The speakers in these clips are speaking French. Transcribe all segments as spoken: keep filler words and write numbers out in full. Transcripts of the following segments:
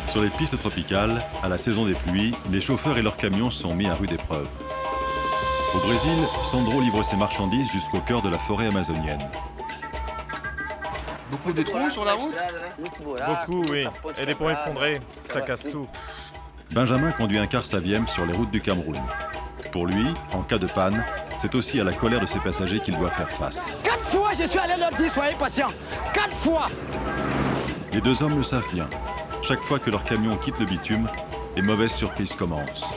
Sur les pistes tropicales, à la saison des pluies, les chauffeurs et leurs camions sont mis à rude épreuve. Au Brésil, Sandro livre ses marchandises jusqu'au cœur de la forêt amazonienne. Beaucoup de trous sur la route? Beaucoup, oui. Et des ponts effondrés, ça casse tout. Benjamin conduit un car Saviem sur les routes du Cameroun. Pour lui, en cas de panne, c'est aussi à la colère de ses passagers qu'il doit faire face. Quatre fois, je suis allé leur dire, soyez patients. Quatre fois! Les deux hommes le savent bien. Chaque fois que leur camion quitte le bitume, les mauvaises surprises commencent.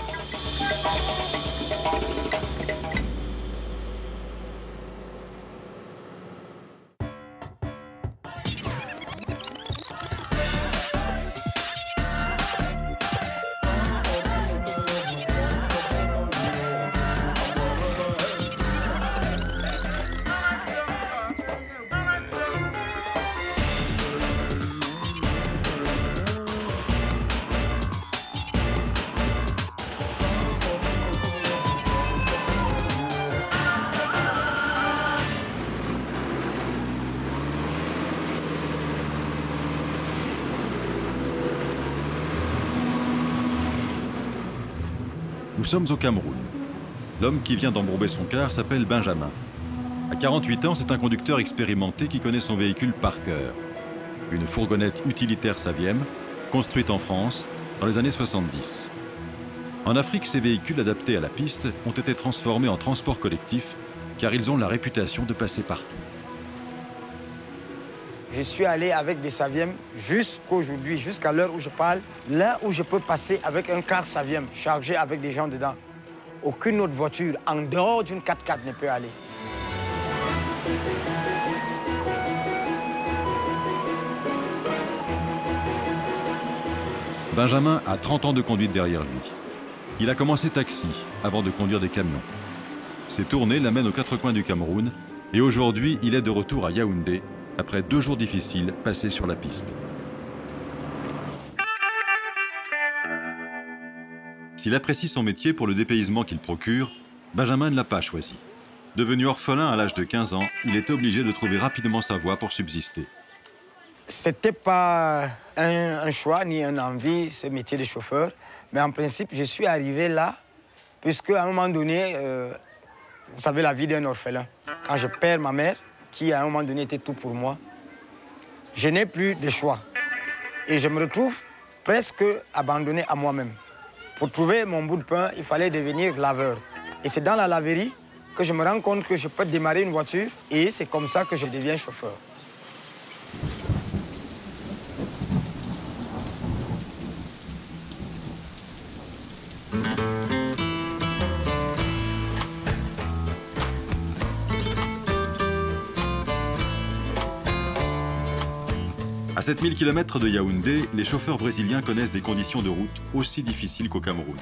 Nous sommes au Cameroun. L'homme qui vient d'embourber son car s'appelle Benjamin. À quarante-huit ans, c'est un conducteur expérimenté qui connaît son véhicule par cœur. Une fourgonnette utilitaire Saviem, construite en France dans les années soixante-dix. En Afrique, ces véhicules adaptés à la piste ont été transformés en transport collectif car ils ont la réputation de passer partout. Je suis allé avec des Saviem jusqu'aujourd'hui, jusqu'à l'heure où je parle, là où je peux passer avec un car Saviem chargé avec des gens dedans. Aucune autre voiture en dehors d'une quatre-quatre ne peut aller. Benjamin a trente ans de conduite derrière lui. Il a commencé taxi avant de conduire des camions. Ses tournées l'amènent aux quatre coins du Cameroun et aujourd'hui, il est de retour à Yaoundé après deux jours difficiles passés sur la piste. S'il apprécie son métier pour le dépaysement qu'il procure, Benjamin ne l'a pas choisi. Devenu orphelin à l'âge de quinze ans, il est obligé de trouver rapidement sa voie pour subsister. C'était pas un, un choix ni une envie, ce métier de chauffeur. Mais en principe, je suis arrivé là, puisque à un moment donné, euh, vous savez la vie d'un orphelin. Quand je perds ma mère, qui à un moment donné était tout pour moi, je n'ai plus de choix. Et je me retrouve presque abandonné à moi-même. Pour trouver mon bout de pain, il fallait devenir laveur. Et c'est dans la laverie que je me rends compte que je peux démarrer une voiture et c'est comme ça que je deviens chauffeur. À sept mille kilomètres de Yaoundé, les chauffeurs brésiliens connaissent des conditions de route aussi difficiles qu'au Cameroun.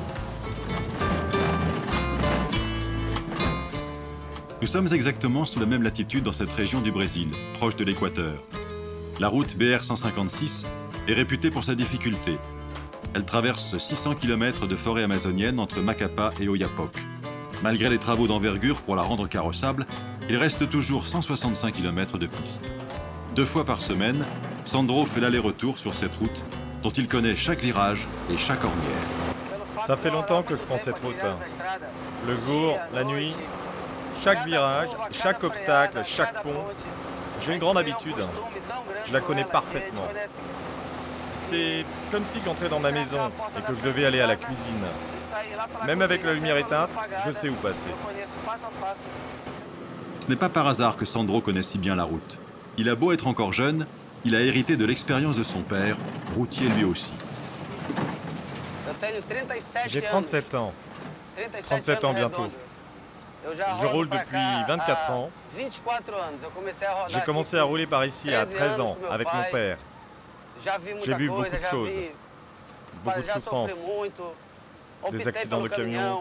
Nous sommes exactement sous la même latitude dans cette région du Brésil, proche de l'équateur. La route B R cent cinquante-six est réputée pour sa difficulté. Elle traverse six cents kilomètres de forêt amazonienne entre Macapá et Oiapoque. Malgré les travaux d'envergure pour la rendre carrossable, il reste toujours cent soixante-cinq kilomètres de piste. Deux fois par semaine, Sandro fait l'aller-retour sur cette route dont il connaît chaque virage et chaque ornière. Ça fait longtemps que je prends cette route. Le jour, la nuit, chaque virage, chaque obstacle, chaque pont. J'ai une grande habitude. Je la connais parfaitement. C'est comme si j'entrais dans ma maison et que je devais aller à la cuisine. Même avec la lumière éteinte, je sais où passer. Ce n'est pas par hasard que Sandro connaît si bien la route. Il a beau être encore jeune, il a hérité de l'expérience de son père, routier lui aussi. J'ai trente-sept ans. trente-sept ans bientôt. Je roule depuis vingt-quatre ans. J'ai commencé à rouler par ici à treize ans avec mon père. J'ai vu beaucoup de choses, beaucoup de souffrances, des accidents de camion.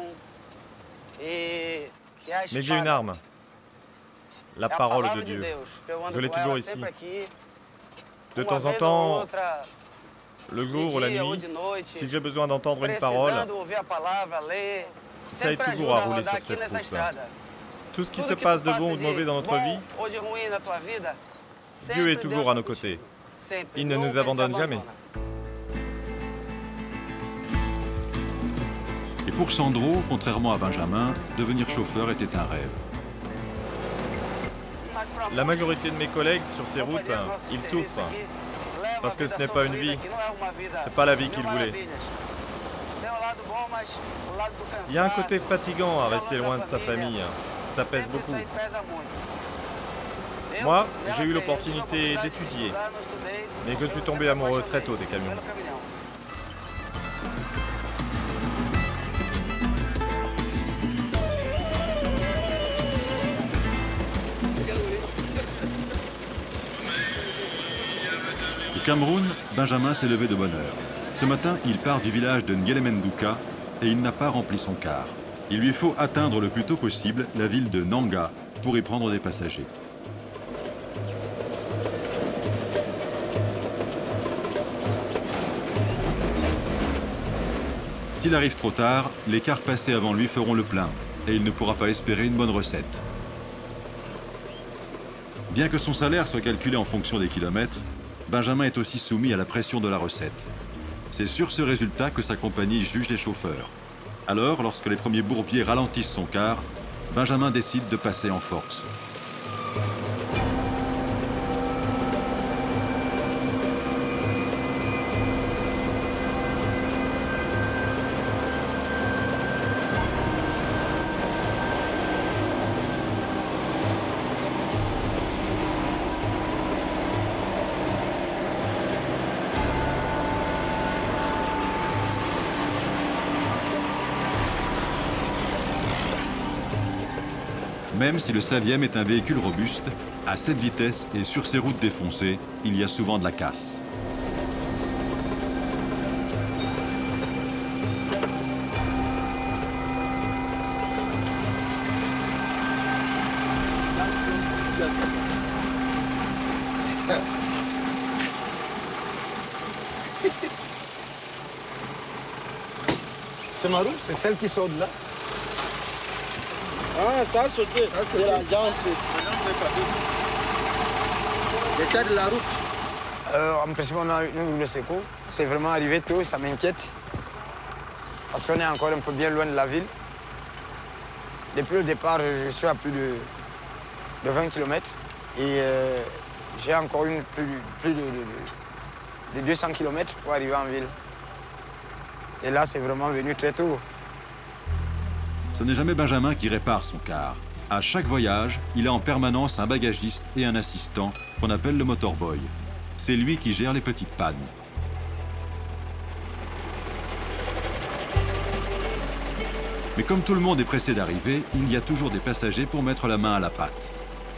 Mais j'ai une arme, la parole de Dieu. Je l'ai toujours ici. De temps en temps, le jour ou la nuit, si j'ai besoin d'entendre une parole, ça aide toujours à rouler sur cette route. Tout ce qui se passe de bon ou de mauvais dans notre vie, Dieu est toujours à nos côtés. Il ne nous abandonne jamais. pour Sandro, contrairement à Benjamin, devenir chauffeur était un rêve. La majorité de mes collègues sur ces routes, ils souffrent. Parce que ce n'est pas une vie. C'est pas la vie qu'ils voulaient. Il y a un côté fatigant à rester loin de sa famille. Ça pèse beaucoup. Moi, j'ai eu l'opportunité d'étudier. Mais je suis tombé amoureux très tôt des camions. Au Cameroun, Benjamin s'est levé de bonne heure. Ce matin, il part du village de Ngelemenduka et il n'a pas rempli son car. Il lui faut atteindre le plus tôt possible la ville de Nanga pour y prendre des passagers. S'il arrive trop tard, les cars passés avant lui feront le plein et il ne pourra pas espérer une bonne recette. Bien que son salaire soit calculé en fonction des kilomètres, Benjamin est aussi soumis à la pression de la recette. C'est sur ce résultat que sa compagnie juge les chauffeurs. Alors, lorsque les premiers bourbiers ralentissent son car, Benjamin décide de passer en force. Même si le Saviem est un véhicule robuste, à cette vitesse et sur ces routes défoncées, il y a souvent de la casse. C'est ma roue, c'est celle qui saute là. Ah, ça a sauté. C'est la jambe. L'état de la route. Euh, en principe, on a une roue de secours. C'est vraiment arrivé tôt et ça m'inquiète. Parce qu'on est encore un peu bien loin de la ville. Depuis le départ, je suis à plus de, de vingt kilomètres. Et euh, j'ai encore une, plus, plus de, de, de deux cents kilomètres pour arriver en ville. Et là, c'est vraiment venu très tôt. Ce n'est jamais Benjamin qui répare son car. À chaque voyage, il a en permanence un bagagiste et un assistant qu'on appelle le motorboy. C'est lui qui gère les petites pannes. Mais comme tout le monde est pressé d'arriver, il y a toujours des passagers pour mettre la main à la pâte.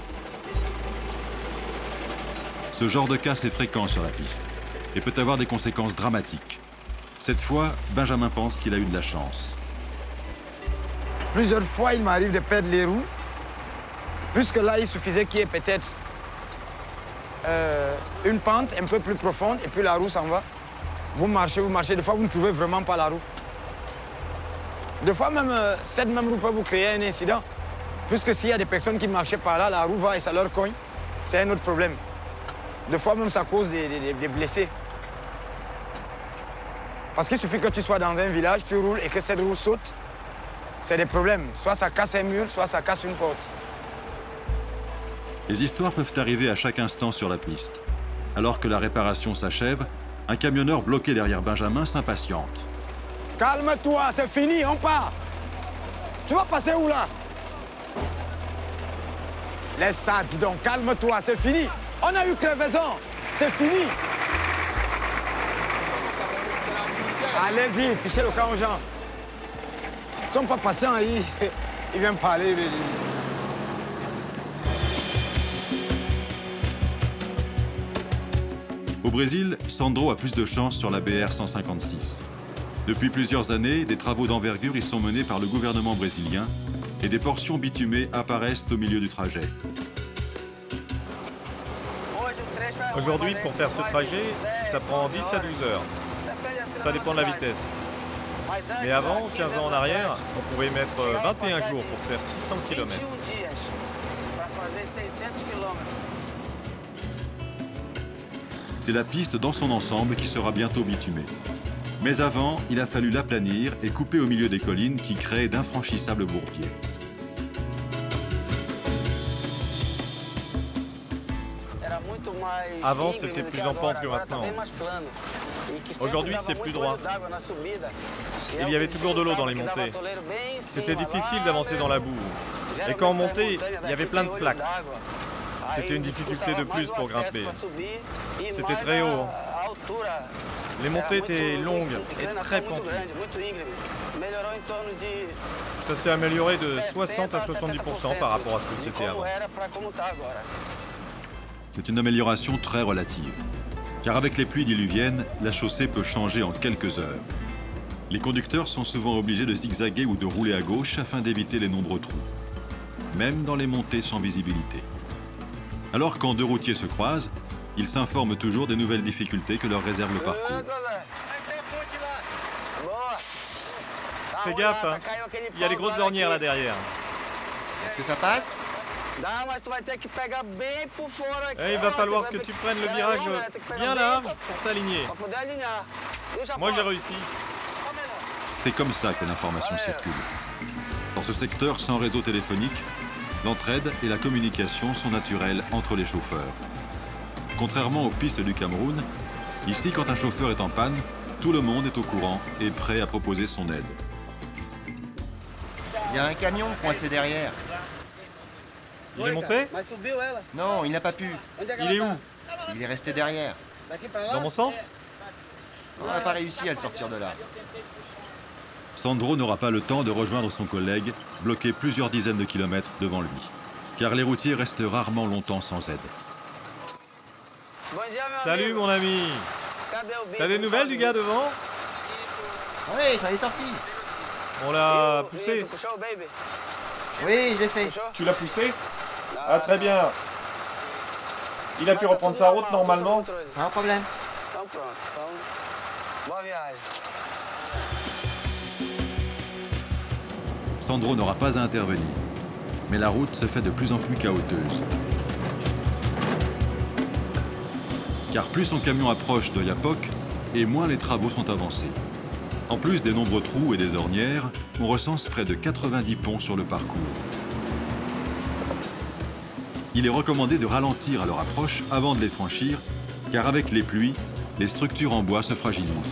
Ce genre de casse est fréquent sur la piste et peut avoir des conséquences dramatiques. Cette fois, Benjamin pense qu'il a eu de la chance. Plusieurs fois, il m'arrive de perdre les roues, puisque là, il suffisait qu'il y ait peut-être euh, une pente un peu plus profonde, et puis la roue s'en va. Vous marchez, vous marchez, des fois, vous ne trouvez vraiment pas la roue. Des fois, même, euh, cette même roue peut vous créer un incident, puisque s'il y a des personnes qui marchaient par là, la roue va et ça leur cogne, c'est un autre problème. Des fois, même, ça cause des, des, des blessés. Parce qu'il suffit que tu sois dans un village, tu roules et que cette roue saute, c'est des problèmes. Soit ça casse un mur, soit ça casse une porte. Les histoires peuvent arriver à chaque instant sur la piste. Alors que la réparation s'achève, un camionneur bloqué derrière Benjamin s'impatiente. Calme-toi, c'est fini, on part. Tu vas passer où là? Laisse ça, dis donc, calme-toi, c'est fini. On a eu crevaison, c'est fini. Allez-y, fichez le camp aux gens. Ils ne sont pas patients, ils, ils viennent parler. Au Brésil, Sandro a plus de chance sur la B R cent cinquante-six. Depuis plusieurs années, des travaux d'envergure y sont menés par le gouvernement brésilien et des portions bitumées apparaissent au milieu du trajet. Aujourd'hui, pour faire ce trajet, ça prend dix à douze heures. Ça dépend de la vitesse. Mais avant, quinze ans en arrière, on pouvait mettre vingt et un jours pour faire six cents kilomètres. C'est la piste dans son ensemble qui sera bientôt bitumée. Mais avant, il a fallu l'aplanir et couper au milieu des collines qui créent d'infranchissables bourbiers. Avant, c'était plus en pente que maintenant. Aujourd'hui, c'est plus droit. Il y avait toujours de l'eau dans les montées. C'était difficile d'avancer dans la boue. Et quand on montait, il y avait plein de flaques. C'était une difficulté de plus pour grimper. C'était très haut. Les montées étaient longues et très pentues. Ça s'est amélioré de soixante à soixante-dix pour cent par rapport à ce que c'était avant. C'est une amélioration très relative. Car avec les pluies diluviennes, la chaussée peut changer en quelques heures. Les conducteurs sont souvent obligés de zigzaguer ou de rouler à gauche afin d'éviter les nombreux trous, même dans les montées sans visibilité. Alors quand deux routiers se croisent, ils s'informent toujours des nouvelles difficultés que leur réserve le parcours. Fais gaffe, hein. Il y a des grosses ornières là derrière. Est-ce que ça passe? Et il va falloir que tu prennes le virage bien large pour t'aligner. Moi j'ai réussi. C'est comme ça que l'information circule. Dans ce secteur sans réseau téléphonique, l'entraide et la communication sont naturelles entre les chauffeurs. Contrairement aux pistes du Cameroun, ici quand un chauffeur est en panne, tout le monde est au courant et prêt à proposer son aide. Il y a un camion coincé derrière. Il est monté? Non, il n'a pas pu. Il est où? Il est resté derrière. Dans mon sens? On n'a pas réussi à le sortir de là. Sandro n'aura pas le temps de rejoindre son collègue, bloqué plusieurs dizaines de kilomètres devant lui. Car les routiers restent rarement longtemps sans aide. Salut mon ami. T'as des nouvelles du gars devant? Oui, j'en ai sorti. On l'a poussé. Oui, je l'ai fait. Tu l'as poussé? Ah, très bien. Il a pu reprendre sa route normalement? Sans problème. Sandro n'aura pas à intervenir. Mais la route se fait de plus en plus chaoteuse. Car plus son camion approche de Yapok, et moins les travaux sont avancés. En plus des nombreux trous et des ornières, on recense près de quatre-vingt-dix ponts sur le parcours. Il est recommandé de ralentir à leur approche avant de les franchir, car avec les pluies, les structures en bois se fragilisent.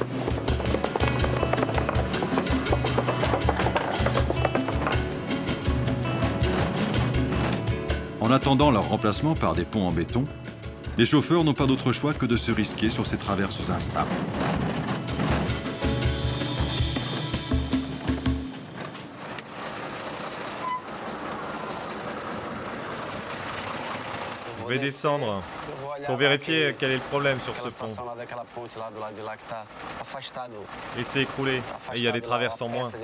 En attendant leur remplacement par des ponts en béton, les chauffeurs n'ont pas d'autre choix que de se risquer sur ces traverses instables. Je vais descendre pour vérifier quel est le problème sur ce pont. Il s'est écroulé et il y a des traverses en moins.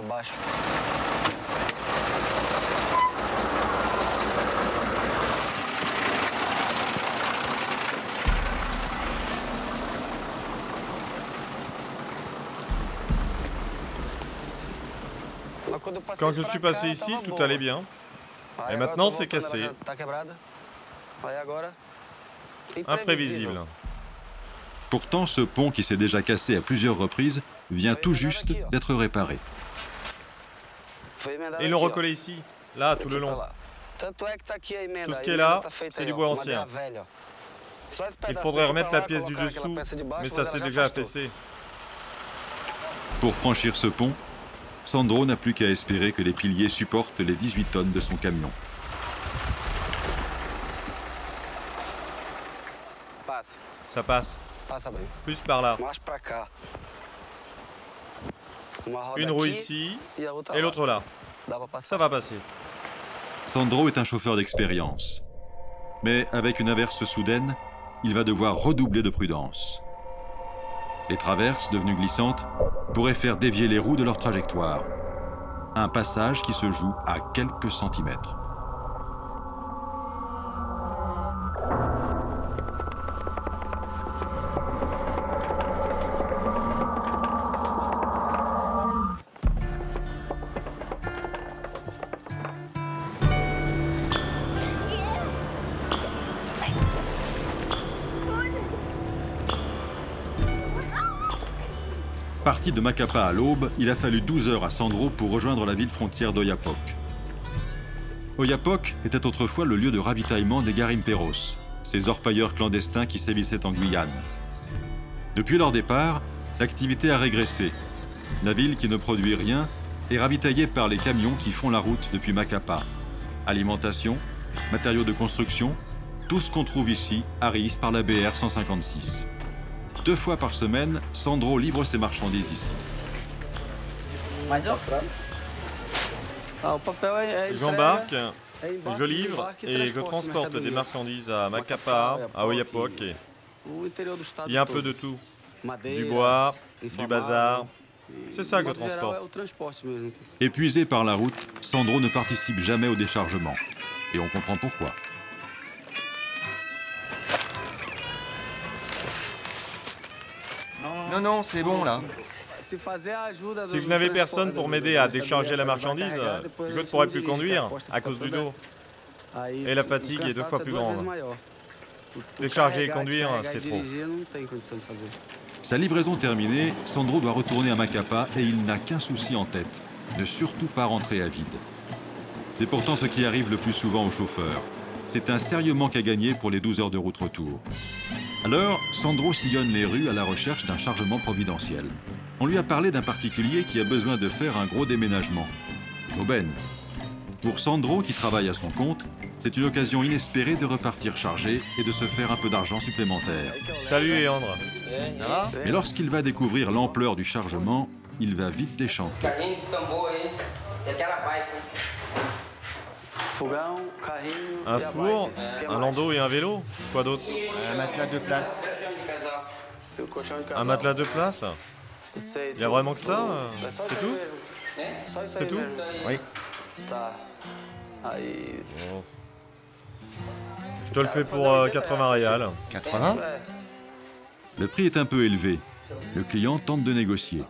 Quand je suis passé ici, tout allait bien. Et maintenant, c'est cassé. Imprévisible. Pourtant, ce pont qui s'est déjà cassé à plusieurs reprises vient tout juste d'être réparé. Et ils l'ont recollé ici, là, tout le long. Tout ce qui est là, c'est du bois ancien. Il faudrait remettre la pièce du dessous, mais ça s'est déjà affaissé. Pour franchir ce pont, Sandro n'a plus qu'à espérer que les piliers supportent les dix-huit tonnes de son camion. Ça passe. Plus par là. Une roue ici et l'autre là. Ça va passer. Sandro est un chauffeur d'expérience. Mais avec une averse soudaine, il va devoir redoubler de prudence. Les traverses, devenues glissantes, pourraient faire dévier les roues de leur trajectoire. Un passage qui se joue à quelques centimètres. Parti de Macapá à l'aube, il a fallu douze heures à Sandro pour rejoindre la ville frontière d'Oiapoque. Oiapoque était autrefois le lieu de ravitaillement des garimpeiros, ces orpailleurs clandestins qui sévissaient en Guyane. Depuis leur départ, l'activité a régressé. La ville, qui ne produit rien, est ravitaillée par les camions qui font la route depuis Macapá. Alimentation, matériaux de construction, tout ce qu'on trouve ici arrive par la B R cent cinquante-six. Deux fois par semaine, Sandro livre ses marchandises ici. J'embarque, je livre et je transporte des marchandises à Macapá, à Oiapoque. Il y a un peu de tout. Du bois, du bazar. C'est ça que je transporte. Épuisé par la route, Sandro ne participe jamais au déchargement. Et on comprend pourquoi. Non, non, c'est bon là. Si je n'avais personne pour m'aider à décharger la marchandise, je ne pourrais plus conduire à cause du dos. Et la fatigue est deux fois plus grande. Décharger et conduire, c'est trop. Sa livraison terminée, Sandro doit retourner à Macapá et il n'a qu'un souci en tête, ne surtout pas rentrer à vide. C'est pourtant ce qui arrive le plus souvent aux chauffeurs. C'est un sérieux manque à gagner pour les douze heures de route retour. Alors, Sandro sillonne les rues à la recherche d'un chargement providentiel. On lui a parlé d'un particulier qui a besoin de faire un gros déménagement. Aubaine. Pour Sandro, qui travaille à son compte, c'est une occasion inespérée de repartir chargé et de se faire un peu d'argent supplémentaire. Salut Léandre. Mais lorsqu'il va découvrir l'ampleur du chargement, il va vite déchanter. Un four, un landau et un vélo. Quoi d'autre? Un matelas de place. Un matelas de place? Il y a vraiment que ça? C'est tout? C'est tout? Oui. Bon. Je te le fais pour euh, quatre-vingts réals. quatre-vingts? Le prix est un peu élevé. Le client tente de négocier.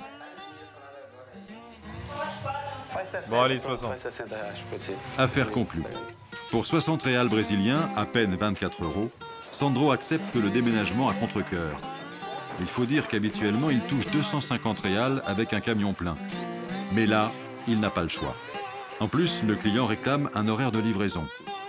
Bon, allez, soixante. Affaire conclue. Pour soixante réals brésiliens, à peine vingt-quatre euros, Sandro accepte le déménagement à contre-cœur. Il faut dire qu'habituellement, il touche deux cent cinquante réals avec un camion plein. Mais là, il n'a pas le choix. En plus, le client réclame un horaire de livraison.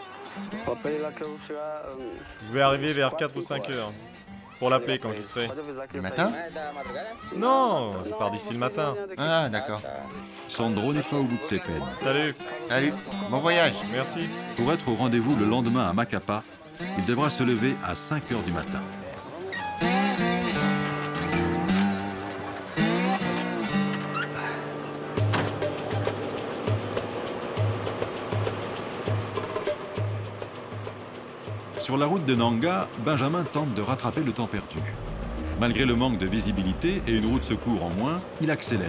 Je vais arriver vers quatre ou cinq heures. Pour l'appeler quand j'y serai. Le matin? Non, je pars d'ici le matin. Ah, d'accord. Sandro n'est pas au bout de ses peines. Salut. Salut, bon voyage. Merci. Pour être au rendez-vous le lendemain à Macapá, il devra se lever à cinq heures du matin. Sur la route de Nanga, Benjamin tente de rattraper le temps perdu. Malgré le manque de visibilité et une roue de secours en moins, il accélère.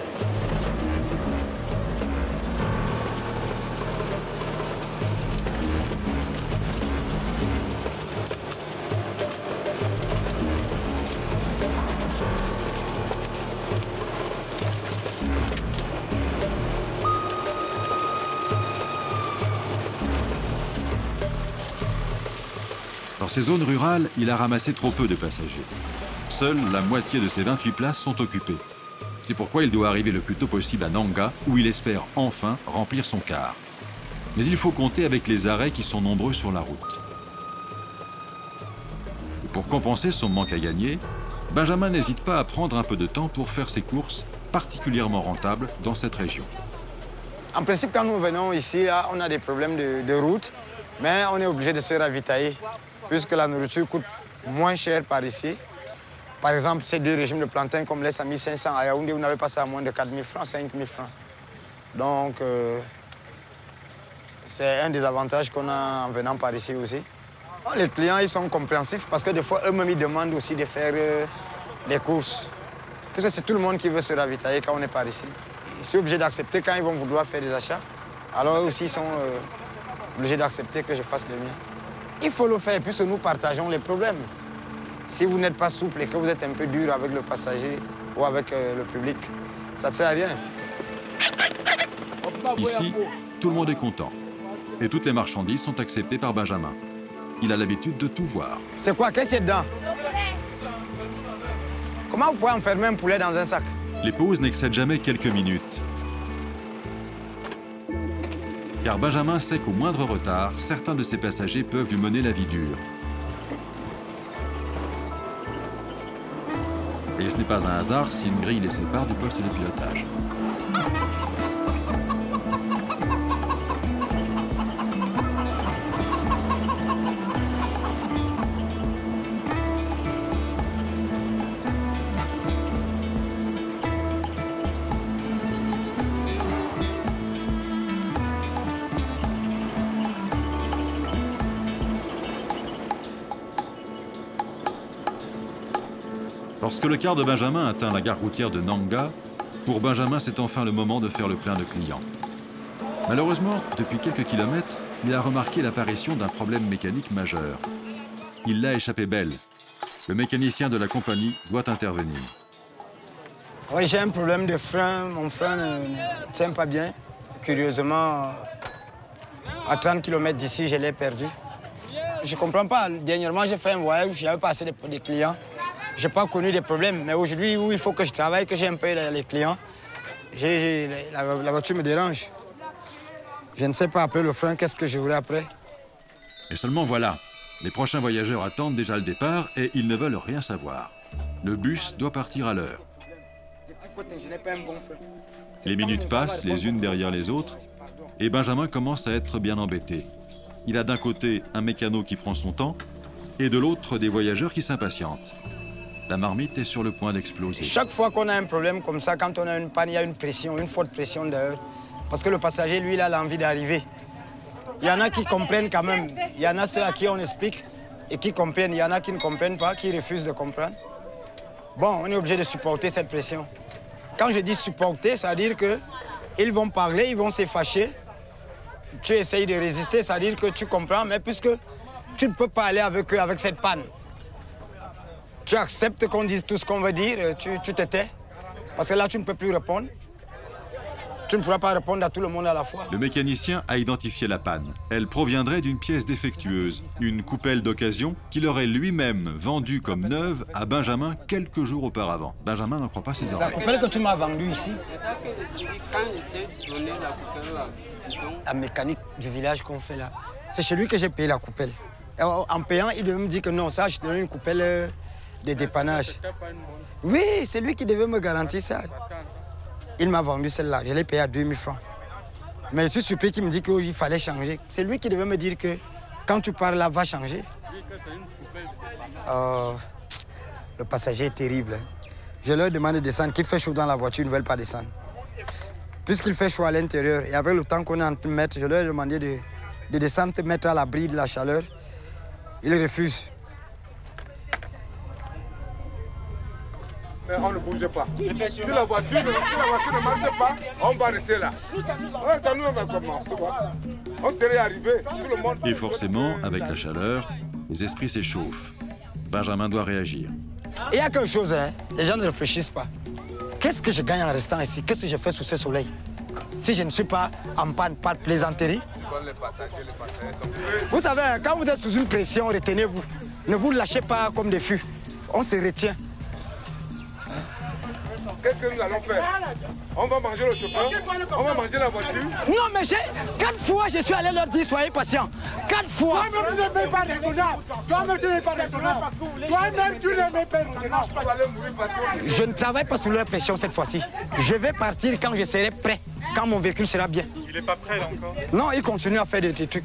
Dans ces zones rurales, il a ramassé trop peu de passagers. Seule la moitié de ses vingt-huit places sont occupées. C'est pourquoi il doit arriver le plus tôt possible à Nanga, où il espère enfin remplir son car. Mais il faut compter avec les arrêts qui sont nombreux sur la route. Et pour compenser son manque à gagner, Benjamin n'hésite pas à prendre un peu de temps pour faire ses courses particulièrement rentables dans cette région. En principe, quand nous venons ici, là, on a des problèmes de, de route, mais on est obligé de se ravitailler, puisque la nourriture coûte moins cher par ici. Par exemple, ces deux régimes de plantain qu'on me laisse à mille cinq cents, à Yaoundé, vous n'avez pas ça à moins de quatre mille francs, cinq mille francs. Donc, euh, c'est un des avantages qu'on a en venant par ici aussi. Les clients, ils sont compréhensifs parce que des fois, eux-mêmes, ils demandent aussi de faire euh, les courses. Parce que c'est tout le monde qui veut se ravitailler quand on est par ici. Je suis obligé d'accepter quand ils vont vouloir faire des achats. Alors, eux aussi, ils sont euh, obligés d'accepter que je fasse le mien. Il faut le faire, puisque nous partageons les problèmes. Si vous n'êtes pas souple et que vous êtes un peu dur avec le passager ou avec euh, le public, ça ne sert à rien. Ici, tout le monde est content. Et toutes les marchandises sont acceptées par Benjamin. Il a l'habitude de tout voir. C'est quoi? Qu'est-ce qu'il y a dedans? Comment vous pouvez enfermer un poulet dans un sac? Les pauses n'excèdent jamais quelques minutes. Car Benjamin sait qu'au moindre retard, certains de ses passagers peuvent lui mener la vie dure. Et ce n'est pas un hasard si une grille les sépare du poste de pilotage. Lorsque le car de Benjamin atteint la gare routière de Nanga, pour Benjamin, c'est enfin le moment de faire le plein de clients. Malheureusement, depuis quelques kilomètres, il a remarqué l'apparition d'un problème mécanique majeur. Il l'a échappé belle. Le mécanicien de la compagnie doit intervenir. Oui, j'ai un problème de frein. Mon frein ne tient pas bien. Curieusement, à trente kilomètres d'ici, je l'ai perdu. Je ne comprends pas. Dernièrement, j'ai fait un voyage où j'avais passé des, des clients. Je n'ai pas connu des problèmes, mais aujourd'hui, où il faut que je travaille, que j'ai un peu les clients, j'ai, la, la voiture me dérange. Je ne sais pas après le frein, qu'est-ce que je voudrais après. Et seulement voilà, les prochains voyageurs attendent déjà le départ et ils ne veulent rien savoir. Le bus doit partir à l'heure. Les minutes passent les unes derrière les autres et Benjamin commence à être bien embêté. Il a d'un côté un mécano qui prend son temps et de l'autre des voyageurs qui s'impatientent. La marmite est sur le point d'exploser. Chaque fois qu'on a un problème comme ça, quand on a une panne, il y a une pression, une forte pression d'ailleurs. Parce que le passager, lui, il a l'envie d'arriver. Il y en a qui comprennent quand même. Il y en a ceux à qui on explique et qui comprennent. Il y en a qui ne comprennent pas, qui refusent de comprendre. Bon, on est obligé de supporter cette pression. Quand je dis supporter, ça veut dire qu'ils vont parler, ils vont se fâcher. Tu essayes de résister, ça veut dire que tu comprends, mais puisque tu ne peux pas aller avec eux, avec cette panne. Tu acceptes qu'on dise tout ce qu'on veut dire, tu, tu te tais. Parce que là, tu ne peux plus répondre. Tu ne pourras pas répondre à tout le monde à la fois. Le mécanicien a identifié la panne. Elle proviendrait d'une pièce défectueuse, une coupelle d'occasion qu'il aurait lui-même vendue comme neuve à Benjamin quelques jours auparavant. Benjamin n'en croit pas ses oreilles. La coupelle que tu m'as vendue ici, la mécanique du village qu'on fait là, c'est chez lui que j'ai payé la coupelle. En payant, il devait me dire que non, ça, je te donne une coupelle de dépannage. Oui, c'est lui qui devait me garantir ça. Il m'a vendu celle-là, je l'ai payée à deux mille francs. Mais je suis surpris qu'il me dit qu'il fallait changer. C'est lui qui devait me dire que quand tu pars là, va changer. Oh, le passager est terrible. Je leur demande de descendre, qu'il fait chaud dans la voiture, ils ne veulent pas descendre. Puisqu'il fait chaud à l'intérieur, et avec le temps qu'on est en train de mettre, je leur ai demandé de, de descendre, de mettre à l'abri de la chaleur. Ils refusent. Mais on ne bouge pas. Si la voiture, si la voiture ne marche pas, on va rester là. Ouais, ça nous va comment? On serait arrivé, tout le monde... Et forcément, avec la chaleur, les esprits s'échauffent. Benjamin doit réagir. Il y a quelque chose, hein. Les gens ne réfléchissent pas. Qu'est-ce que je gagne en restant ici? Qu'est-ce que je fais sous ce soleil? Si je ne suis pas en panne, pas de plaisanterie. Vous savez, quand vous êtes sous une pression, retenez-vous. Ne vous lâchez pas comme des fûts. On se retient. Qu'est-ce que nous allons faire? On va manger le chauffeur, on va manger la voiture. Non, mais j'ai quatre fois, je suis allé leur dire, soyez patients. Quatre fois. Toi-même, tu n'es même pas raisonnable. Toi-même, tu n'es pas raisonnable. Toi-même, tu n'es même pas raisonnable. Je ne travaille pas sous leur pression cette fois-ci. Je vais partir quand je serai prêt, quand mon véhicule sera bien. Il n'est pas prêt là encore? Non, il continue à faire des, des trucs.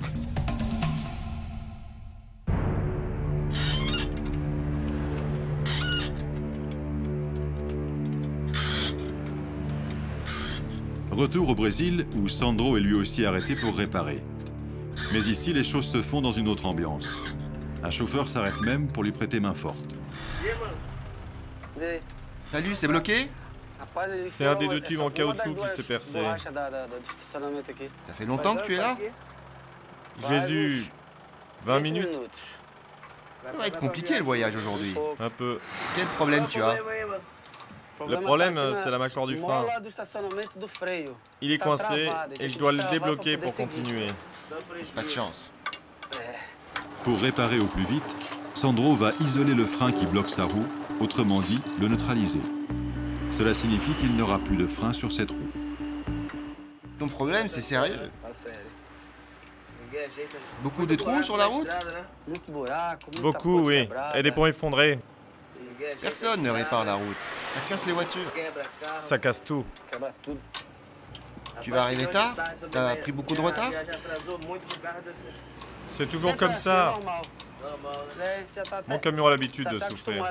Retour au Brésil, où Sandro est lui aussi arrêté pour réparer. Mais ici, les choses se font dans une autre ambiance. Un chauffeur s'arrête même pour lui prêter main forte. Salut, c'est bloqué? C'est un des deux tubes en caoutchouc qui s'est percé. Ça fait longtemps que tu es là? Jésus, vingt minutes? Ça va être compliqué le voyage aujourd'hui. Un peu. Quel problème tu as? Le problème, c'est la mâchoire du frein. Il est coincé et je dois le débloquer pour continuer. Pas de chance. Pour réparer au plus vite, Sandro va isoler le frein qui bloque sa roue, autrement dit, le neutraliser. Cela signifie qu'il n'aura plus de frein sur cette roue. Ton problème, c'est sérieux. Beaucoup de trous sur la route? Beaucoup, oui. Et des ponts effondrés. Personne ne répare la route. Ça casse les voitures. Ça casse tout. Tu vas arriver tard? T'as pris beaucoup de retard? C'est toujours comme ça. Mon camion a l'habitude de souffrir.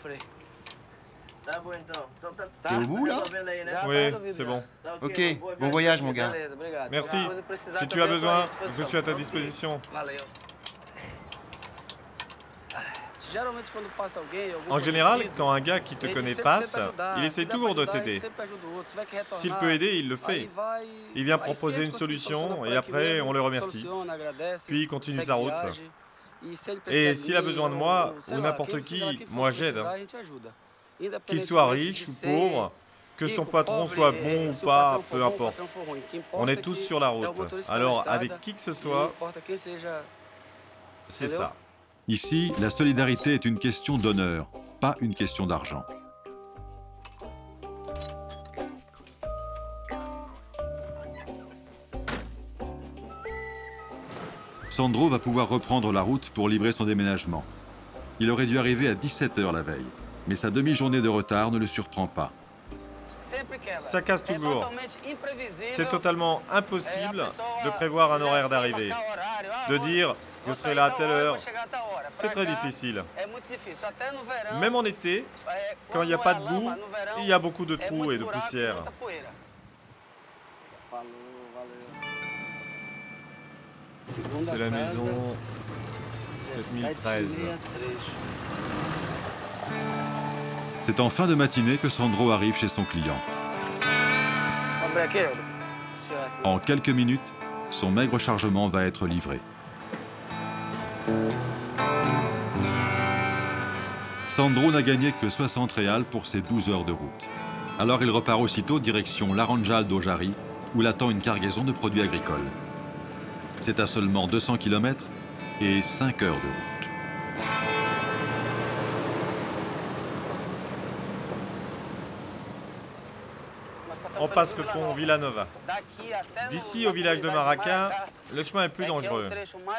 T'es au bout, là? Oui, c'est bon. Ok, bon voyage, mon gars. Merci. Si tu as besoin, je suis à ta disposition. En général, quand un gars qui te connaît passe, il essaie toujours de t'aider. S'il peut aider, il le fait. Il vient proposer une solution et après, on le remercie. Puis il continue sa route. Et s'il a besoin de moi, ou n'importe qui, moi j'aide. Qu'il soit riche ou pauvre, que son patron soit bon ou pas, peu importe. On est tous sur la route. Alors, avec qui que ce soit, c'est ça. Ici, la solidarité est une question d'honneur, pas une question d'argent. Sandro va pouvoir reprendre la route pour livrer son déménagement. Il aurait dû arriver à dix-sept heures la veille, mais sa demi-journée de retard ne le surprend pas. Ça casse toujours. C'est totalement impossible de prévoir un horaire d'arrivée. De dire « je serai là à telle heure », c'est très difficile. Même en été, quand il n'y a pas de boue, il y a beaucoup de trous et de poussière. C'est la maison sept mille treize. C'est en fin de matinée que Sandro arrive chez son client. En quelques minutes, son maigre chargement va être livré. Sandro n'a gagné que soixante réals pour ses douze heures de route. Alors il repart aussitôt direction Laranjal do Jari, où l'attend une cargaison de produits agricoles. C'est à seulement deux cents kilomètres et cinq heures de route. On passe le pont Villanova. D'ici au village de Maraca, le chemin est plus dangereux.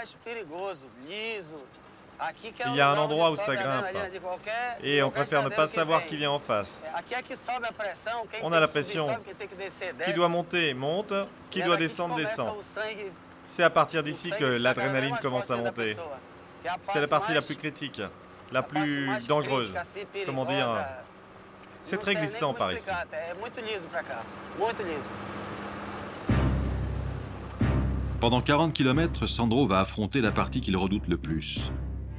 Il y a un endroit où ça grimpe et on préfère ne pas savoir qui vient en face. On a la pression. Qui doit monter, monte. Qui doit descendre, descend. C'est à partir d'ici que l'adrénaline commence à monter. C'est la partie la plus critique, la plus dangereuse. Comment dire? C'est très glissant par ici. Pendant quarante kilomètres, Sandro va affronter la partie qu'il redoute le plus.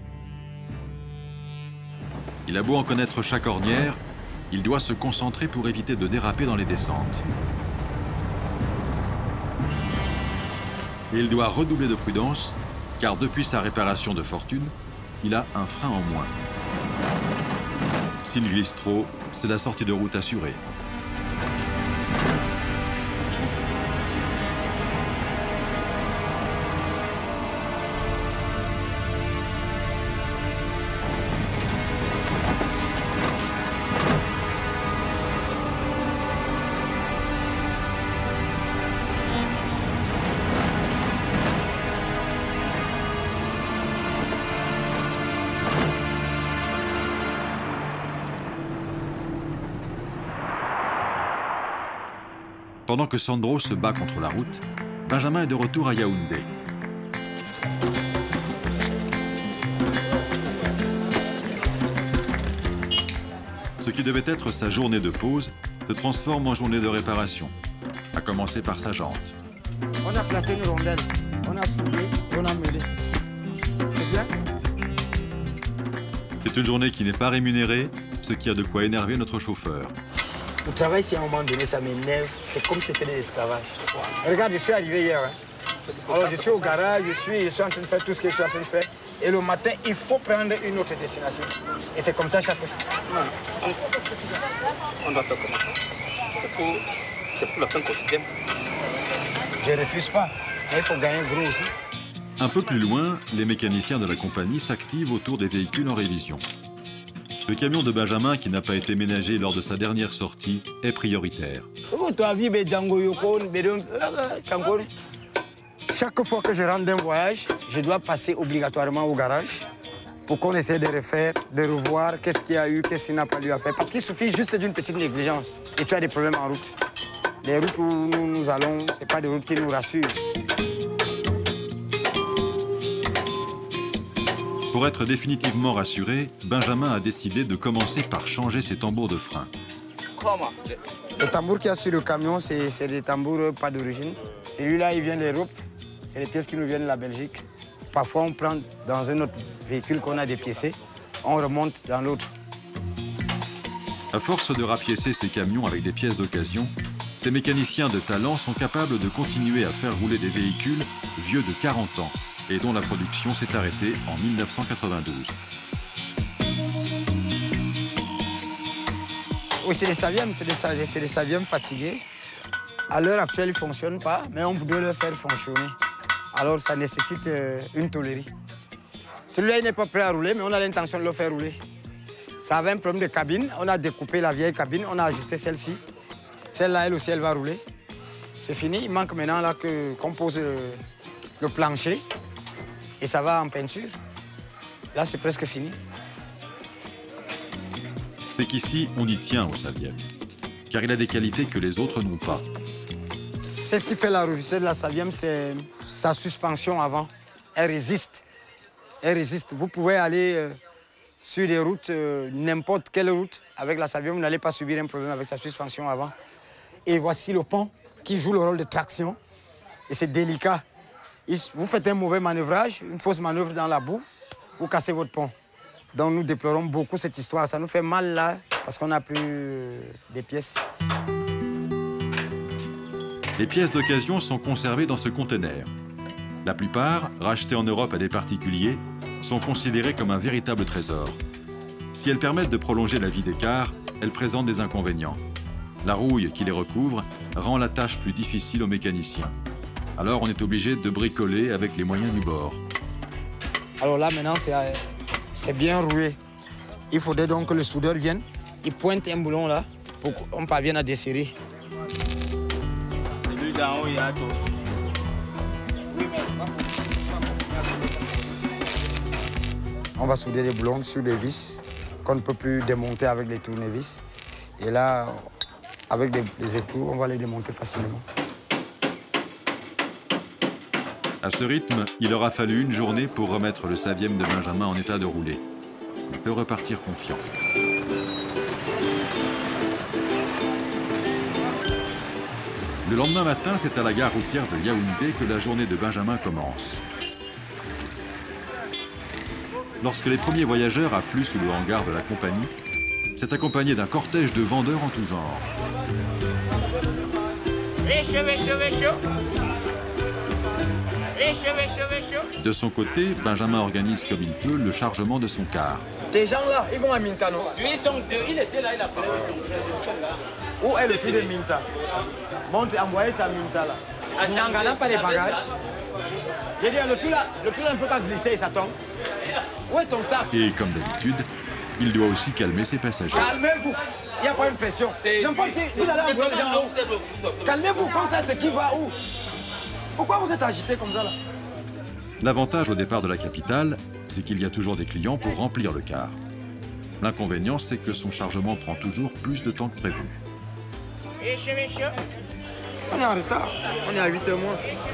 Il a beau en connaître chaque ornière, il doit se concentrer pour éviter de déraper dans les descentes. Et il doit redoubler de prudence, car depuis sa réparation de fortune, il a un frein en moins. S'il glisse trop, c'est la sortie de route assurée. Pendant que Sandro se bat contre la route, Benjamin est de retour à Yaoundé. Ce qui devait être sa journée de pause se transforme en journée de réparation, à commencer par sa jante. On a placé une rondelle, on a soulevé, on a mêlé. C'est bien? C'est une journée qui n'est pas rémunérée, ce qui a de quoi énerver notre chauffeur. Le travail, si à un moment donné, ça m'énerve, c'est comme si c'était de l'esclavage. Regarde, je suis arrivé hier. Hein. Alors, je suis au garage, je suis, je suis en train de faire tout ce que je suis en train de faire. Et le matin, il faut prendre une autre destination. Et c'est comme ça chaque fois. On doit faire comment? C'est pour, pour le pain quotidien. Je ne refuse pas, mais il faut gagner gros aussi. Un peu plus loin, les mécaniciens de la compagnie s'activent autour des véhicules en révision. Le camion de Benjamin, qui n'a pas été ménagé lors de sa dernière sortie, est prioritaire. Chaque fois que je rentre d'un voyage, je dois passer obligatoirement au garage pour qu'on essaie de refaire, de revoir qu'est-ce qu'il y a eu, qu'est-ce qu'il n'a pas eu à faire. Parce qu'il suffit juste d'une petite négligence et tu as des problèmes en route. Les routes où nous, nous allons, ce n'est pas des routes qui nous rassurent. Pour être définitivement rassuré, Benjamin a décidé de commencer par changer ses tambours de frein. Le tambour qu'il y a sur le camion, c'est des tambours pas d'origine. Celui-là, il vient d'Europe. C'est des pièces qui nous viennent de la Belgique. Parfois, on prend dans un autre véhicule qu'on a dépiécé, on remonte dans l'autre. À force de rapiécer ces camions avec des pièces d'occasion, ces mécaniciens de talent sont capables de continuer à faire rouler des véhicules vieux de quarante ans et dont la production s'est arrêtée en mille neuf cent quatre-vingt-douze. Oui, c'est des Savium, c'est des, des Savium fatigués. À l'heure actuelle, ils ne fonctionnent pas, mais on voudrait le faire fonctionner. Alors, ça nécessite euh, une tôlerie. Celui-là, il n'est pas prêt à rouler, mais on a l'intention de le faire rouler. Ça avait un problème de cabine. On a découpé la vieille cabine, on a ajusté celle-ci. Celle-là, elle aussi, elle va rouler. C'est fini. Il manque maintenant là que qu'on pose le, le plancher et ça va en peinture. Là, c'est presque fini. C'est qu'ici, on y tient au Savium, car il a des qualités que les autres n'ont pas. C'est ce qui fait la robustesse de la Savium, c'est sa suspension avant. Elle résiste. Elle résiste. Vous pouvez aller euh, sur des routes, euh, n'importe quelle route, avec la Savium, vous n'allez pas subir un problème avec sa suspension avant. Et voici le pont qui joue le rôle de traction. Et c'est délicat. Vous faites un mauvais manœuvrage, une fausse manœuvre dans la boue, vous cassez votre pont. Donc nous déplorons beaucoup cette histoire. Ça nous fait mal là, parce qu'on n'a plus euh, des pièces. Les pièces d'occasion sont conservées dans ce conteneur. La plupart, rachetées en Europe à des particuliers, sont considérées comme un véritable trésor. Si elles permettent de prolonger la vie des cars, elles présentent des inconvénients. La rouille qui les recouvre rend la tâche plus difficile aux mécaniciens. Alors on est obligé de bricoler avec les moyens du bord. Alors là maintenant c'est bien roué. Il faudrait donc que le soudeur vienne, il pointe un boulon là pour qu'on parvienne à desserrer. Celui d'en haut, il y a tout. On va souder les boulons sur les vis qu'on ne peut plus démonter avec les tournevis. Et là, avec des, des écrous, on va les démonter facilement. À ce rythme, il aura fallu une journée pour remettre le Savium de Benjamin en état de rouler. Il peut repartir confiant. Le lendemain matin, c'est à la gare routière de Yaoundé que la journée de Benjamin commence. Lorsque les premiers voyageurs affluent sous le hangar de la compagnie, c'est accompagné d'un cortège de vendeurs en tout genre. De son côté, Benjamin organise comme il peut le chargement de son car. Ces gens-là, ils vont à Minta, non? Lui, ils sont deux. Il était là, il a pris. Où est le fil de Minta? Montre, envoyez ça à Minta, là. En n'en pas les bagages. J'ai dit, le tout là, le tout là ne peut pas glisser, ça tombe. Où est ton sac? Et comme d'habitude, il doit aussi calmer ses passagers. Calmez-vous, il n'y a pas une pression. N'importe qui, vous allez envoyer les gens où? Calmez-vous, comme ça, c'est qui va où? Pourquoi vous êtes agité comme ça, là? L'avantage au départ de la capitale, c'est qu'il y a toujours des clients pour remplir le car. L'inconvénient, c'est que son chargement prend toujours plus de temps que prévu. On est en retard, on est à huit heures moins.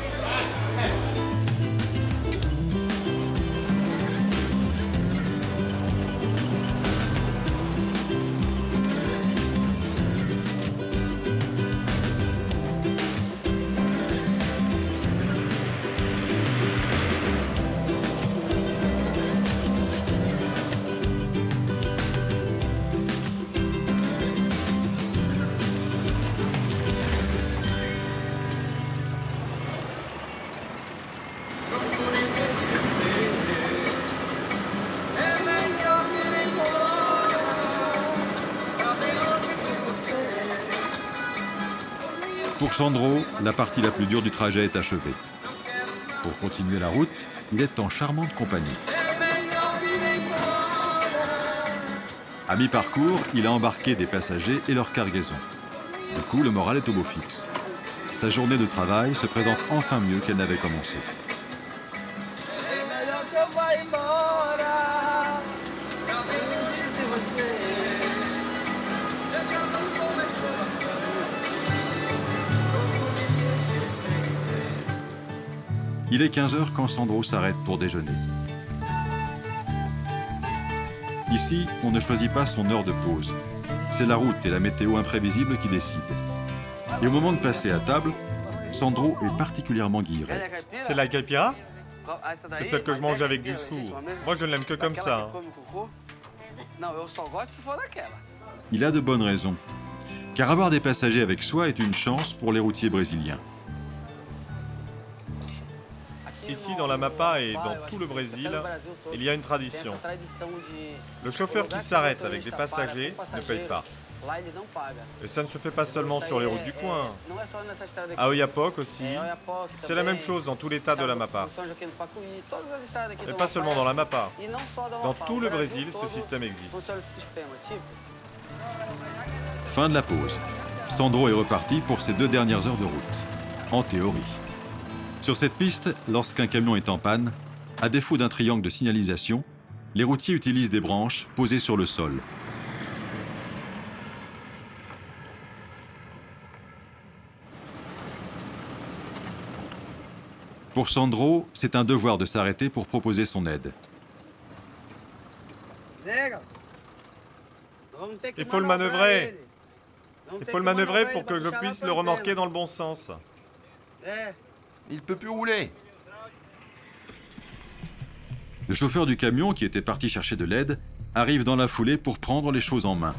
Pour Sandro, la partie la plus dure du trajet est achevée. Pour continuer la route, il est en charmante compagnie. À mi-parcours, il a embarqué des passagers et leur cargaison. Du coup, le moral est au beau fixe. Sa journée de travail se présente enfin mieux qu'elle n'avait commencé. Il est quinze heures quand Sandro s'arrête pour déjeuner. Ici, on ne choisit pas son heure de pause. C'est la route et la météo imprévisible qui décident. Et au moment de passer à table, Sandro est particulièrement guilleré. C'est la caipira? C'est celle que je mange avec du chou. Moi, je ne l'aime que comme ça. Hein. Il a de bonnes raisons. Car avoir des passagers avec soi est une chance pour les routiers brésiliens. Ici, dans l'Amapá et dans tout le Brésil, il y a une tradition. Le chauffeur qui s'arrête avec des passagers ne paye pas. Et ça ne se fait pas seulement sur les routes du coin. À Oiapoque aussi, c'est la même chose dans tout l'état de l'Amapá. Et pas seulement dans l'Amapá. Dans tout le Brésil, ce système existe. Fin de la pause. Sandro est reparti pour ses deux dernières heures de route. En théorie. Sur cette piste, lorsqu'un camion est en panne, à défaut d'un triangle de signalisation, les routiers utilisent des branches posées sur le sol. Pour Sandro, c'est un devoir de s'arrêter pour proposer son aide. Il faut le manœuvrer. Il faut le manœuvrer pour que je puisse le remorquer dans le bon sens. Il peut plus rouler. Le chauffeur du camion, qui était parti chercher de l'aide, arrive dans la foulée pour prendre les choses en main.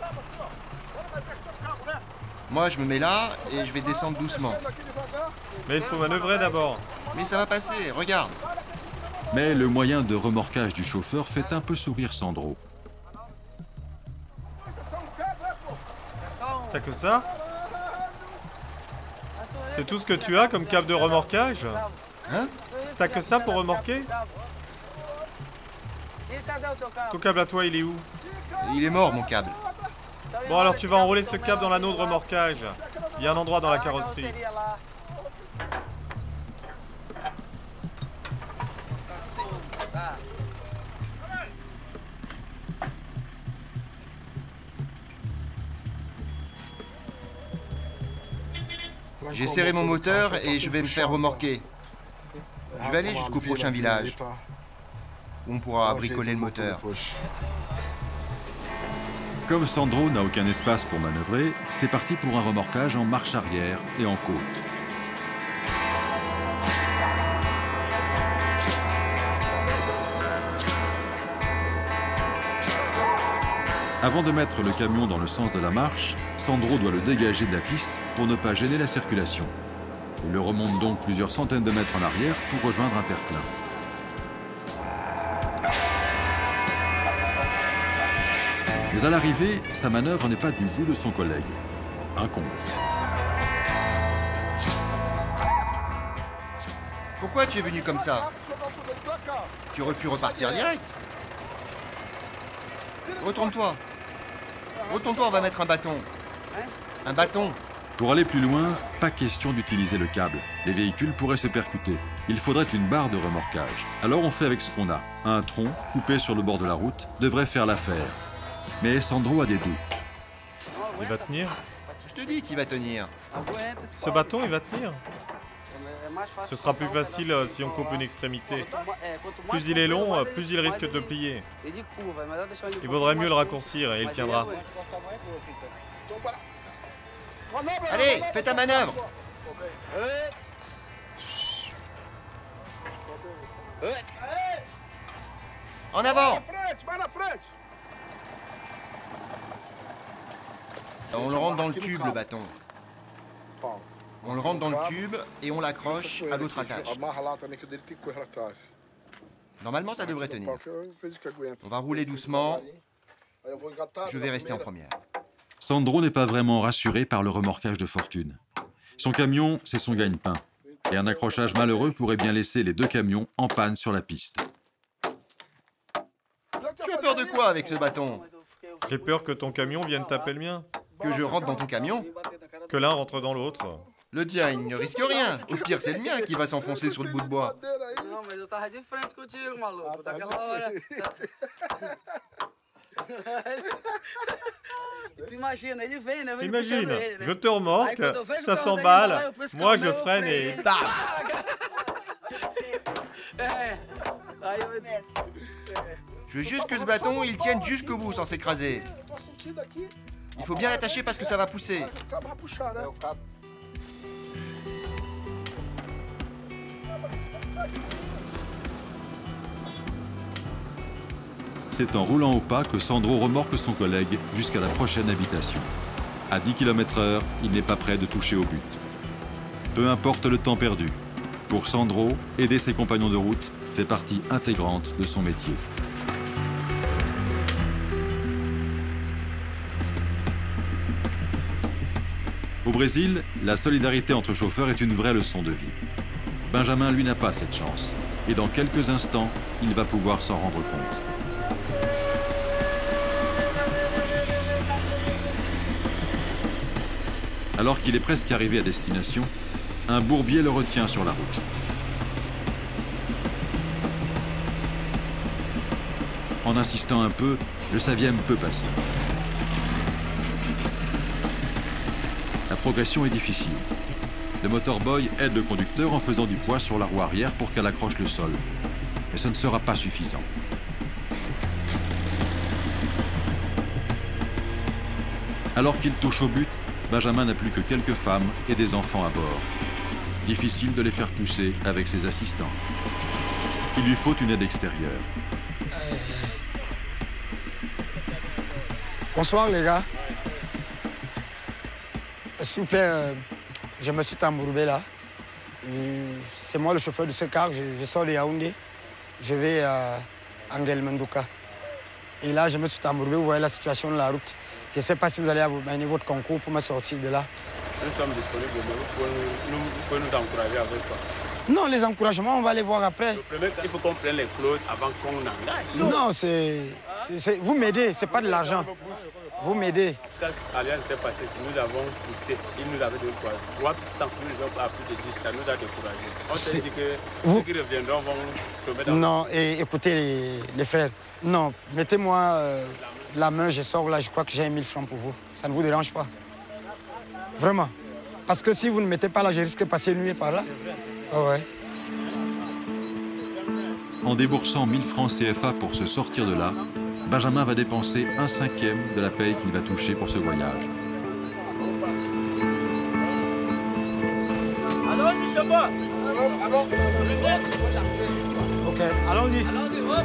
Moi, je me mets là et je vais descendre doucement. Mais il faut manœuvrer d'abord. Mais ça va passer, regarde. Mais le moyen de remorquage du chauffeur fait un peu sourire Sandro. T'as que ça? C'est tout ce que tu as comme câble de remorquage? Hein? T'as que ça pour remorquer? Ton câble à toi, il est où? Il est mort, mon câble. Bon, alors tu vas enrouler ce câble dans l'anneau de remorquage. Il y a un endroit dans la carrosserie. J'ai serré mon moteur et je vais me faire remorquer. Je vais aller jusqu'au prochain village, où on pourra bricoler le moteur. Comme Sandro n'a aucun espace pour manœuvrer, c'est parti pour un remorquage en marche arrière et en côte. Avant de mettre le camion dans le sens de la marche, Sandro doit le dégager de la piste pour ne pas gêner la circulation. Il le remonte donc plusieurs centaines de mètres en arrière pour rejoindre un terre-plein. Mais à l'arrivée, sa manœuvre n'est pas du goût de son collègue. Un con. Pourquoi tu es venu comme ça? Tu aurais pu repartir direct. Retourne-toi. Retourne-toi, on va mettre un bâton. Un bâton. Pour aller plus loin, pas question d'utiliser le câble. Les véhicules pourraient se percuter. Il faudrait une barre de remorquage. Alors on fait avec ce qu'on a. Un tronc, coupé sur le bord de la route, devrait faire l'affaire. Mais Sandro a des doutes. Il va tenir? Je te dis qu'il va tenir. Ce bâton, il va tenir? Ce sera plus facile si on coupe une extrémité. Plus il est long, plus il risque de plier. Il vaudrait mieux le raccourcir et il tiendra. Allez, fais ta manœuvre. En avant. On le rentre dans le tube, le bâton. On le rentre dans le tube et on l'accroche à l'autre attache. Normalement, ça devrait tenir. On va rouler doucement. Je vais rester en première. Sandro n'est pas vraiment rassuré par le remorquage de fortune. Son camion, c'est son gagne-pain. Et un accrochage malheureux pourrait bien laisser les deux camions en panne sur la piste. Tu as peur de quoi avec ce bâton? J'ai peur que ton camion vienne taper le mien. Que je rentre dans ton camion? Que l'un rentre dans l'autre. Le tien, il ne risque rien. Au pire, c'est le mien qui va s'enfoncer sur le bout de bois. Imagine, je te remorque, ça s'emballe, moi je freine et taf. Je veux juste que ce bâton, il tienne jusqu'au bout sans s'écraser. Il faut bien l'attacher parce que ça va pousser. C'est en roulant au pas que Sandro remorque son collègue jusqu'à la prochaine habitation. À dix kilomètres heure, il n'est pas prêt de toucher au but. Peu importe le temps perdu. Pour Sandro, aider ses compagnons de route fait partie intégrante de son métier. Au Brésil, la solidarité entre chauffeurs est une vraie leçon de vie. Benjamin, lui, n'a pas cette chance. Et dans quelques instants, il va pouvoir s'en rendre compte. Alors qu'il est presque arrivé à destination, un bourbier le retient sur la route. En insistant un peu, le Saviem peut passer. La progression est difficile. Le motorboy aide le conducteur en faisant du poids sur la roue arrière pour qu'elle accroche le sol. Mais ce ne sera pas suffisant. Alors qu'il touche au but, Benjamin n'a plus que quelques femmes et des enfants à bord. Difficile de les faire pousser avec ses assistants. Il lui faut une aide extérieure. Bonsoir les gars. S'il vous plaît, euh, je me suis embourbé là. C'est moi le chauffeur de ce car, je, je sors de Yaoundé. Je vais à Anguel-Menduka. Et là, je me suis embourbé, vous voyez la situation de la route. Je ne sais pas si vous allez mener votre concours pour me sortir de là. Nous sommes disponibles, vous pouvez nous encourager avec quoi? Non, les encouragements, on va les voir après. Le premier, il faut qu'on prenne les clauses avant qu'on engage. Non, c'est... Vous m'aidez, ce n'est pas de l'argent. Vous m'aidez. Quand Alliance était passé, si nous avons poussé, il nous avait donné quoi? trois cents, nous avons plus de dix, ça nous a découragés. On s'est dit que vous... ceux qui reviendront vont tomber dans... Non, et écoutez les, les frères, non, mettez-moi euh, la main, je sors là, je crois que j'ai mille francs pour vous. Ça ne vous dérange pas? Vraiment. Parce que si vous ne mettez pas là, je risque de passer une nuit par là. Oh ouais. En déboursant mille francs C F A pour se sortir de là, Benjamin va dépenser un cinquième de la paye qu'il va toucher pour ce voyage. Allons-y, chauffeur. Ok, allons-y. Allons-y, hop.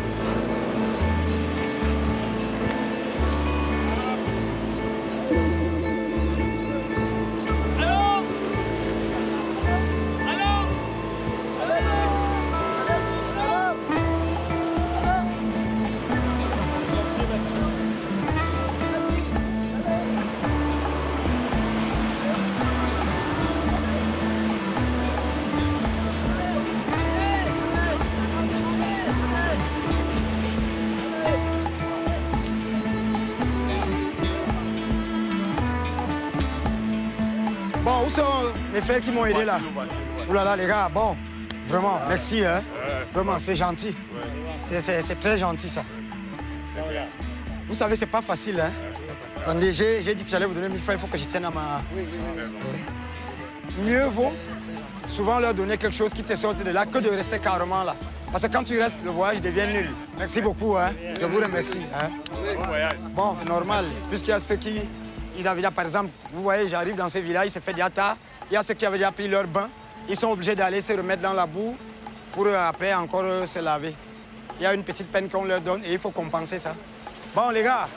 Bon, où sont mes frères qui m'ont aidé là? Ouh là là, les gars, bon, vraiment, merci, hein. Vraiment, c'est gentil. C'est très gentil, ça. Vous savez, c'est pas facile, hein. Attendez, j'ai dit que j'allais vous donner mille francs, il faut que je tienne à ma... Mieux vaut souvent leur donner quelque chose qui te sorte de là que de rester carrément là. Parce que quand tu restes, le voyage devient nul. Merci beaucoup, hein. Je vous remercie, hein. Bon, c'est normal, puisqu'il y a ceux qui... Ils avaient déjà, par exemple, vous voyez, j'arrive dans ce village, il se fait déjà tard. Il y a ceux qui avaient déjà pris leur bain. Ils sont obligés d'aller se remettre dans la boue pour après encore se laver. Il y a une petite peine qu'on leur donne et il faut compenser ça. Bon, les gars.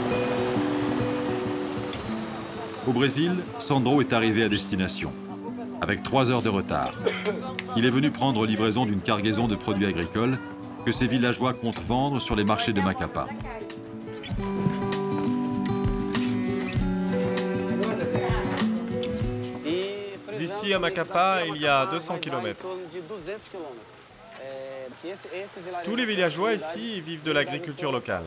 Au Brésil, Sandro est arrivé à destination. avec trois heures de retard. Il est venu prendre livraison d'une cargaison de produits agricoles que ces villageois comptent vendre sur les marchés de Macapá. D'ici à Macapá, il y a deux cents kilomètres. Tous les villageois ici vivent de l'agriculture locale.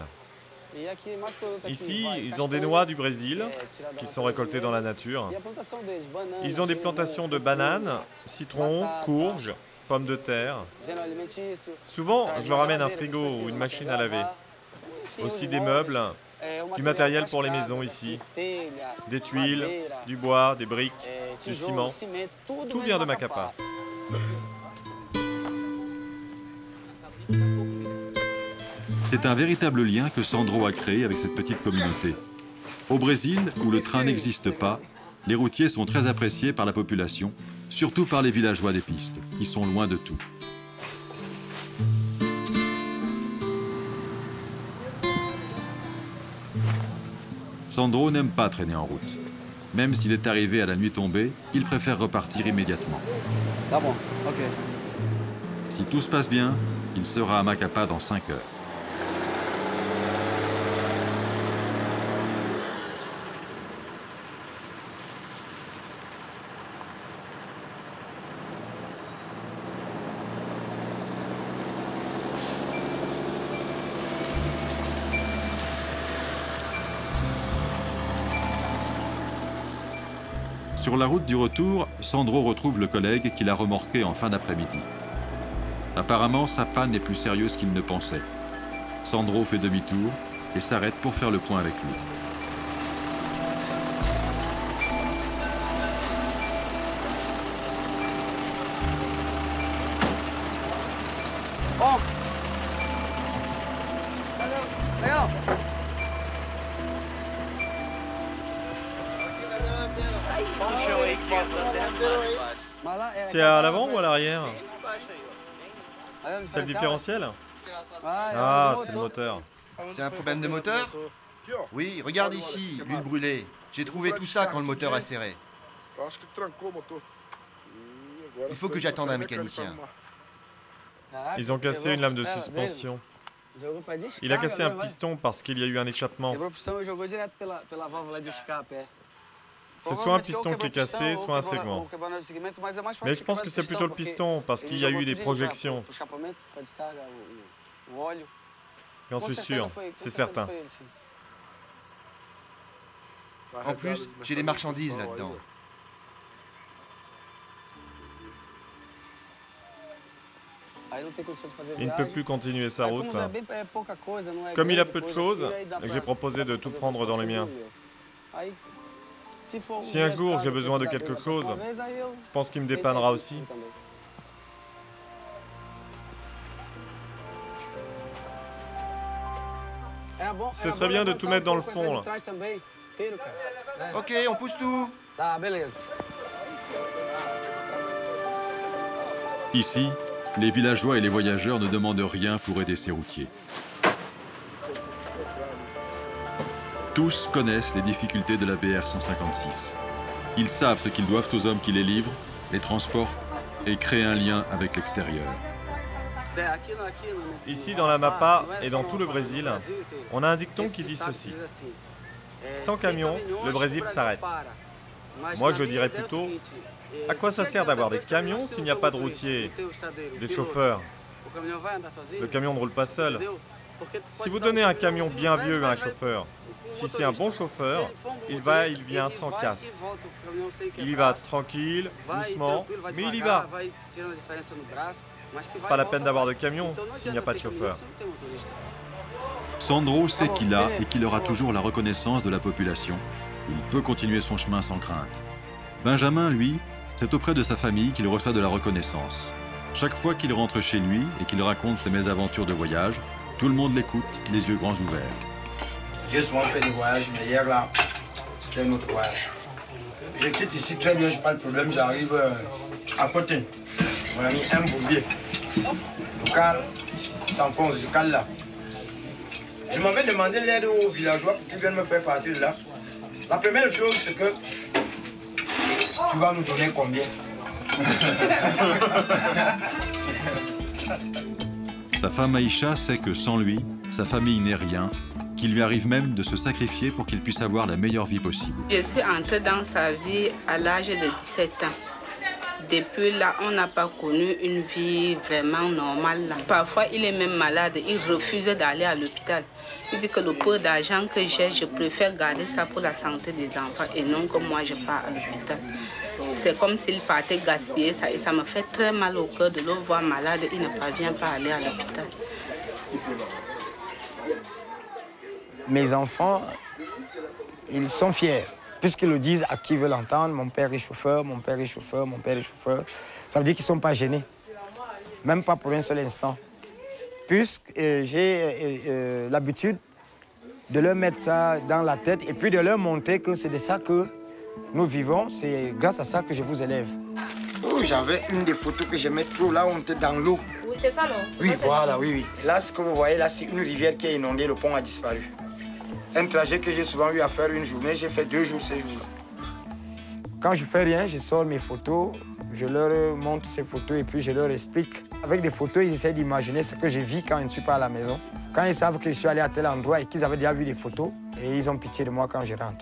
Ici, ils ont des noix du Brésil qui sont récoltées dans la nature. Ils ont des plantations de bananes, citrons, courges, pommes de terre. Souvent, je leur amène un frigo ou une machine à laver. Aussi des meubles, du matériel pour les maisons ici. Des tuiles, du bois, des briques, du ciment. Tout vient de Macapá. C'est un véritable lien que Sandro a créé avec cette petite communauté. Au Brésil, où le train n'existe pas, les routiers sont très appréciés par la population, surtout par les villageois des pistes, qui sont loin de tout. Sandro n'aime pas traîner en route. Même s'il est arrivé à la nuit tombée, il préfère repartir immédiatement. Ah bon, ok. Si tout se passe bien, il sera à Macapá dans cinq heures. Sur la route du retour, Sandro retrouve le collègue qu'il a remorqué en fin d'après-midi. Apparemment, sa panne est plus sérieuse qu'il ne pensait. Sandro fait demi-tour et s'arrête pour faire le point avec lui. Oh. Léo. C'est à l'avant ou à l'arrière? C'est le différentiel? Ah, c'est le moteur. C'est un problème de moteur? Oui, regarde ici, l'huile brûlée. J'ai trouvé tout ça quand le moteur a serré. Il faut que j'attende un mécanicien. Ils ont cassé une lame de suspension. Il a cassé un piston parce qu'il y a eu un échappement. C'est soit un piston qui est cassé, soit un segment. Mais je pense que c'est plutôt le piston, parce qu'il y a eu des projections. J'en suis sûr, c'est certain. En plus, j'ai des marchandises là-dedans. Il ne peut plus continuer sa route. Comme il a peu de choses, j'ai proposé de tout prendre dans les miens. Si un jour j'ai besoin de quelque chose, je pense qu'il me dépannera aussi. Ce serait bien de tout mettre dans le fond, là. Ok, on pousse tout. Ici, les villageois et les voyageurs ne demandent rien pour aider ces routiers. Tous connaissent les difficultés de la B R cent cinquante-six. Ils savent ce qu'ils doivent aux hommes qui les livrent, les transportent et créent un lien avec l'extérieur. Ici, dans l'Amapá et dans tout le Brésil, on a un dicton qui dit ceci. Sans camion, le Brésil s'arrête. Moi, je dirais plutôt, à quoi ça sert d'avoir des camions s'il n'y a pas de routiers, des chauffeurs? Le camion ne roule pas seul. Si vous donnez un camion bien vieux à un chauffeur, si c'est un bon chauffeur, il va, il vient sans casse. Il y va tranquille, doucement, mais il y va. Pas la peine d'avoir de camion s'il n'y a pas de chauffeur. Sandro sait qu'il a et qu'il aura toujours la reconnaissance de la population. Il peut continuer son chemin sans crainte. Benjamin, lui, c'est auprès de sa famille qu'il reçoit de la reconnaissance. Chaque fois qu'il rentre chez lui et qu'il raconte ses mésaventures de voyage, tout le monde l'écoute, les yeux grands ouverts. J'ai souvent fait des voyages, mais hier là, c'était un autre voyage. Je quitte ici très bien, je n'ai pas de problème, j'arrive euh, à côté. Mon ami aime bourbier. Le cal s'enfonce, je cale là. Je m'avais demandé l'aide aux villageois pour qu'ils viennent me faire partir de là. La première chose, c'est que tu vas nous donner combien? Sa femme Aïcha sait que sans lui, sa famille n'est rien, qu'il lui arrive même de se sacrifier pour qu'il puisse avoir la meilleure vie possible. Je suis entrée dans sa vie à l'âge de dix-sept ans. Depuis là, on n'a pas connu une vie vraiment normale. Là. Parfois, il est même malade, il refuse d'aller à l'hôpital. Il dit que le peu d'argent que j'ai, je préfère garder ça pour la santé des enfants et non que moi je pars à l'hôpital. C'est comme s'il partait gaspiller ça et ça me fait très mal au cœur de le voir malade, il ne parvient pas à aller à l'hôpital. Mes enfants, ils sont fiers. Puisqu'ils le disent à qui veut l'entendre, mon père est chauffeur, mon père est chauffeur, mon père est chauffeur. Ça veut dire qu'ils ne sont pas gênés, même pas pour un seul instant. Puisque euh, j'ai euh, euh, l'habitude de leur mettre ça dans la tête et puis de leur montrer que c'est de ça que nous vivons, c'est grâce à ça que je vous élève. Oh, j'avais une des photos que j'aimais trop, là où on était dans l'eau. Oui, c'est ça, non? Oui, voilà, oui, oui. Là, ce que vous voyez, là, c'est une rivière qui est inondée, le pont a disparu. Un trajet que j'ai souvent eu à faire une journée, j'ai fait deux jours, ces jours-là. Quand je fais rien, je sors mes photos, je leur montre ces photos et puis je leur explique. Avec des photos, ils essaient d'imaginer ce que je vis quand je ne suis pas à la maison. Quand ils savent que je suis allé à tel endroit et qu'ils avaient déjà vu des photos, et ils ont pitié de moi quand je rentre.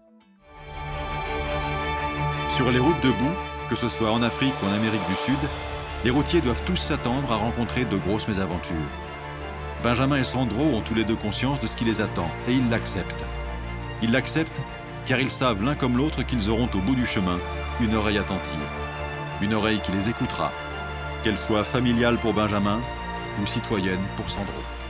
Sur les routes de boue, que ce soit en Afrique ou en Amérique du Sud, les routiers doivent tous s'attendre à rencontrer de grosses mésaventures. Benjamin et Sandro ont tous les deux conscience de ce qui les attend et ils l'acceptent. Ils l'acceptent car ils savent l'un comme l'autre qu'ils auront au bout du chemin une oreille attentive. Une oreille qui les écoutera, qu'elle soit familiale pour Benjamin ou citoyenne pour Sandro.